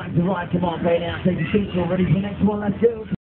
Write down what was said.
like to ride, come on, play now. Take your seats, you're ready for the next one, let's go.